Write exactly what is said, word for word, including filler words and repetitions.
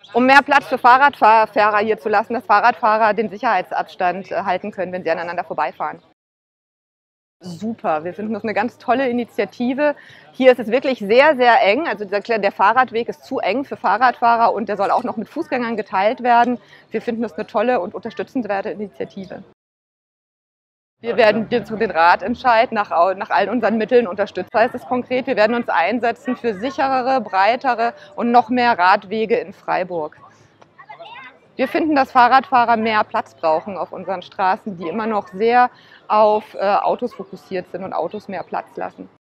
Um mehr Platz für Fahrradfahrer hier zu lassen, dass Fahrradfahrer den Sicherheitsabstand halten können, wenn sie aneinander vorbeifahren. Super, wir finden das eine ganz tolle Initiative. Hier ist es wirklich sehr, sehr eng. Also der Fahrradweg ist zu eng für Fahrradfahrer und der soll auch noch mit Fußgängern geteilt werden. Wir finden das eine tolle und unterstützenswerte Initiative. Wir werden den Ratentscheid nach, nach allen unseren Mitteln unterstützen, heißt es konkret. Wir werden uns einsetzen für sicherere, breitere und noch mehr Radwege in Freiburg. Wir finden, dass Fahrradfahrer mehr Platz brauchen auf unseren Straßen, die immer noch sehr auf äh, Autos fokussiert sind und Autos mehr Platz lassen.